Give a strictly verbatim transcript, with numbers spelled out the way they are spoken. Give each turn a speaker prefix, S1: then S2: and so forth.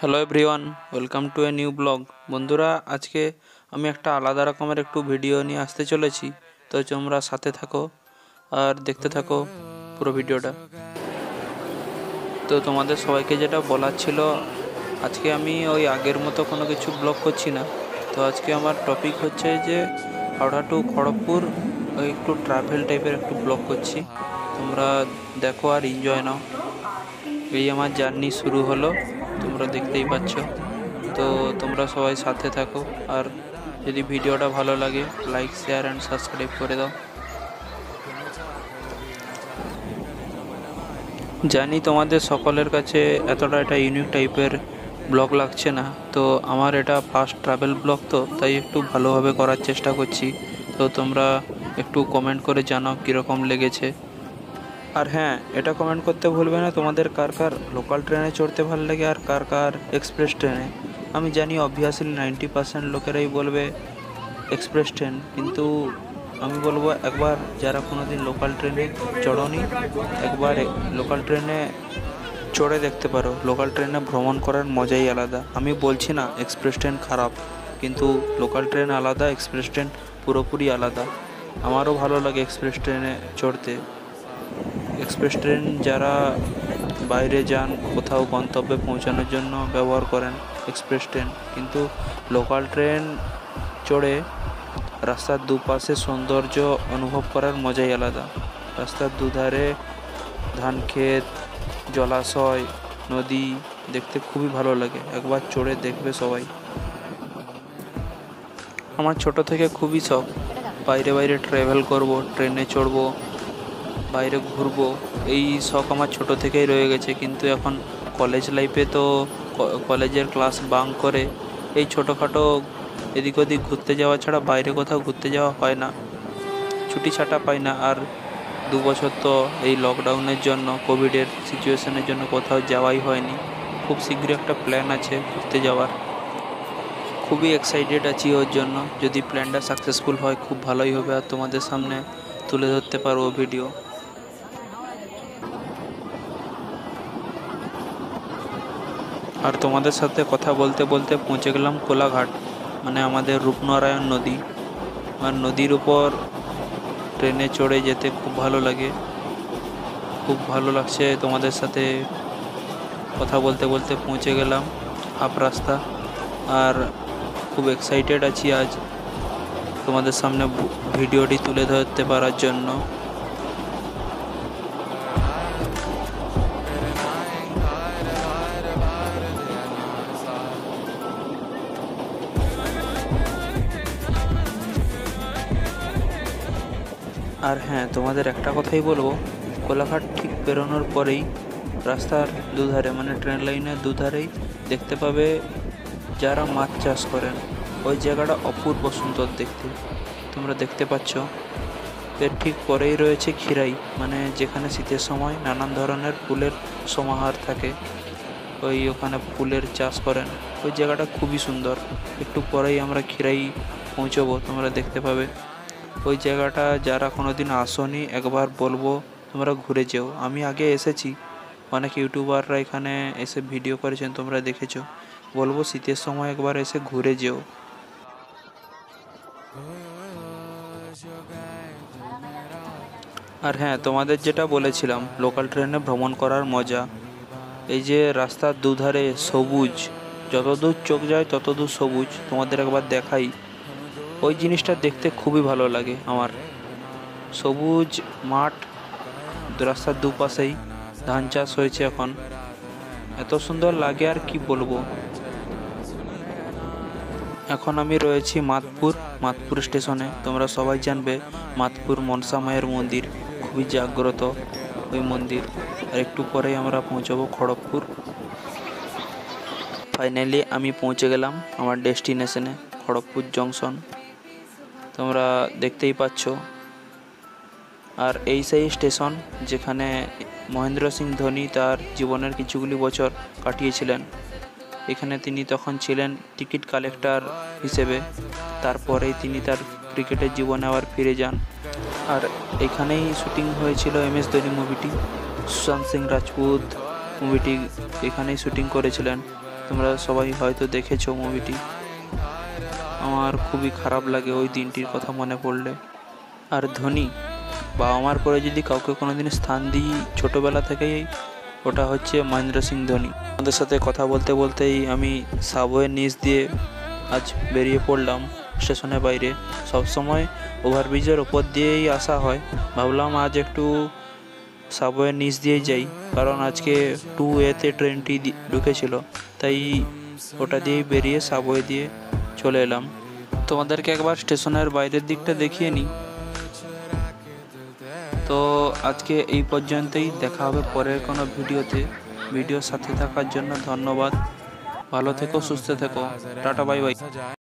S1: Hello everyone, welcome to a new blog. বন্ধুরা, আজকে আমি একটা আলাদা রকমের একটু ভিডিও নিয়ে আসতে চলেছি। তো তোমরা সাথে থাকো আর দেখতে থাকো পুরো ভিডিওটা। তো তোমাদের সবাইকে যেটা বলার ছিল, আজকে আমি ওই আগের মতো কোনো কিছু ব্লগ করছি না। তো আজকে আমার টপিক হচ্ছে যে হাওড়া টু খড়গপুর ওই একটু ট্রাভেল টাইপের একটু ব্লগ করছি। তোমরা দেখো আর এনজয় নাও। এই আমার জার্নি শুরু হলো, তোমরা দেখতেই পাচ্ছ। তো তোমরা সবাই সাথে থাকো, আর যদি ভিডিওটা ভালো লাগে লাইক শেয়ার অ্যান্ড সাবস্ক্রাইব করে দাও। জানি তোমাদের সকলের কাছে এতটা এটা ইউনিক টাইপের ব্লগ লাগছে না, তো আমার এটা ফার্স্ট ট্রাভেল ব্লগ, তো তাই একটু ভালোভাবে করার চেষ্টা করছি। তো তোমরা একটু কমেন্ট করে জানাও কীরকম লেগেছে। আর হ্যাঁ, এটা কমেন্ট করতে ভুলবে না তোমাদের কার কার লোকাল ট্রেনে চড়তে ভালো লাগে আর কার কার এক্সপ্রেস ট্রেনে। আমি জানি অবভিয়াসলি নাইনটি পার্সেন্ট লোকেরাই বলবে এক্সপ্রেস ট্রেন, কিন্তু আমি বলবো একবার যারা কোনো দিন লোকাল ট্রেনে চড়োনি, একবার লোকাল ট্রেনে চড়ে দেখতে পারো। লোকাল ট্রেনে ভ্রমণ করার মজাই আলাদা। আমি বলছি না এক্সপ্রেস ট্রেন খারাপ, কিন্তু লোকাল ট্রেন আলাদা, এক্সপ্রেস ট্রেন পুরোপুরি আলাদা। আমারও ভালো লাগে এক্সপ্রেস ট্রেনে চড়তে। এক্সপ্রেস ট্রেন যারা বাইরে যান, কোথাও গন্তব্যে পৌঁছানোর জন্য ব্যবহার করেন এক্সপ্রেস ট্রেন, কিন্তু লোকাল ট্রেন চড়ে রাস্তার দুপাশে সৌন্দর্য অনুভব করার মজাই আলাদা। রাস্তার দুধারে ধান ক্ষেত, জলাশয়, নদী দেখতে খুবই ভালো লাগে। একবার চড়ে দেখবে সবাই। আমার ছোট থেকে খুবই শখ বাইরে বাইরে ট্রাভেল করব, ট্রেনে চড়বো, বাইরে ঘুরবো। এই শখ আমার ছোট থেকেই রয়ে গেছে, কিন্তু এখন কলেজ লাইফে তো কলেজের ক্লাস বাঙ্ক করে এই ছোটোখাটো এদিক ওদিক ঘুরতে যাওয়া ছাড়া বাইরে কোথাও ঘুরতে যাওয়া হয় না, ছুটি ছাটা পাই না। আর দু বছর তো এই লকডাউনের জন্য, কোভিডের সিচুয়েশনের জন্য কোথাও যাওয়াই হয়নি। খুব শীঘ্রই একটা প্ল্যান আছে ঘুরতে যাওয়ার, খুবই এক্সাইটেড আছি ওর জন্য। যদি প্ল্যানটা সাকসেসফুল হয় খুব ভালোই হবে, আর তোমাদের সামনে তুলে ধরতে পারবো ভিডিও। আর তোমাদের সাথে কথা বলতে বলতে পৌঁছে গেলাম কোলাঘাট, মানে আমাদের রূপনারায়ণ নদী। আর নদীর উপর ট্রেনে চড়ে যেতে খুব ভালো লাগে, খুব ভালো লাগছে। তোমাদের সাথে কথা বলতে বলতে পৌঁছে গেলাম হাফ রাস্তা, আর খুব এক্সাইটেড আছি আজ তোমাদের সামনে ভিডিওটি তুলে ধরতে পারার জন্য। আর হ্যাঁ, তোমাদের একটা কথাই বলবো, কোলাঘাট ঠিক বেরোনোর পরেই রাস্তার দুধারে, মানে ট্রেন লাইনের দুধারেই দেখতে পাবে যারা মাছ চাষ করেন। ওই জায়গাটা অপূর্ব সুন্দর দেখতে, তোমরা দেখতে পাচ্ছ। এর ঠিক পরেই রয়েছে খিরাই, মানে যেখানে শীতের সময় নানান ধরনের ফুলের সমাহার থাকে, ওই ওখানে ফুলের চাষ করেন। ওই জায়গাটা খুবই সুন্দর। একটু পরেই আমরা খিরাই পৌঁছবো, তোমরা দেখতে পাবে। ওই জায়গাটা যারা কোনো দিন আসোনি, একবার বলবো তোমরা ঘুরে যেও। আমি আগে এসেছি, অনেক ইউটিউবাররা এখানে এসে ভিডিও করেছেন, তোমরা দেখেছো। বলবো শীতের সময় একবার এসে ঘুরে যেও। আর হ্যাঁ, তোমাদের যেটা বলেছিলাম লোকাল ট্রেনে ভ্রমণ করার মজা, এই যে রাস্তার দুধারে সবুজ, যতদূর চোখ যায় ততদূর সবুজ। তোমাদের একবার দেখাই, ওই জিনিসটা দেখতে খুবই ভালো লাগে আমার। সবুজ মাঠ, রাস্তার দুপাশেই ধান চাষ হয়েছে এখন, এত সুন্দর লাগে আর কি বলবো। এখন আমি রয়েছি মাতপুর মাতপুর স্টেশনে। তোমরা সবাই জানবে মাতপুর মনসা মায়ের মন্দির, খুবই জাগ্রত ওই মন্দির। আর একটু পরেই আমরা পৌঁছবো খড়গপুর। ফাইনালি আমি পৌঁছে গেলাম আমার ডেস্টিনেশনে, খড়গপুর জংশন, তোমরা দেখতেই পাচ্ছ। আর এই সেই স্টেশন যেখানে মহেন্দ্র সিং ধোনি তার জীবনের কিছুগুলি বছর কাটিয়েছিলেন। এখানে তিনি তখন ছিলেন টিকিট কালেক্টর হিসেবে। তারপরেই তিনি তার ক্রিকেটের জীবনে আবার ফিরে যান। আর এখানেই শুটিং হয়েছিল এম এস ধোনি মুভিটি। সুশান্ত সিং রাজপুত মুভিটি এখানেই শুটিং করেছিলেন। তোমরা সবাই হয়তো দেখেছো মুভিটি। আমার খুবই খারাপ লাগে ওই দিনটির কথা মনে পড়লে। আর ধোনি, বাবা মার পরে যদি কাউকে কোনোদিন স্থান দিই ছোটোবেলা থেকেই, ওটা হচ্ছে মহেন্দ্র সিং ধোনি। আমাদের সাথে কথা বলতে বলতেই আমি সাবওয়ের নিচ দিয়ে আজ বেরিয়ে পড়লাম স্টেশনের বাইরে। সবসময় ওভারব্রিজের ওপর দিয়েই আসা হয়, ভাবলাম আজ একটু সাবওয়ের নিচ দিয়েই যাই, কারণ আজকে টু এতে ট্রেনটি ঢুকেছিল, তাই ওটা দিয়েই বেরিয়ে সাবওয়ে দিয়ে চলে এলাম। তোমাদেরকে একবার স্টেশনের বাইরের দিকটা দেখিয়ে নিই। তো আজকে এই পর্যন্তই, দেখা হবে পরের কোনো ভিডিওতে। ভিডিওর সাথে থাকার জন্য ধন্যবাদ। ভালো থেকো, সুস্থ থেকো, টাটা, বাই বাই।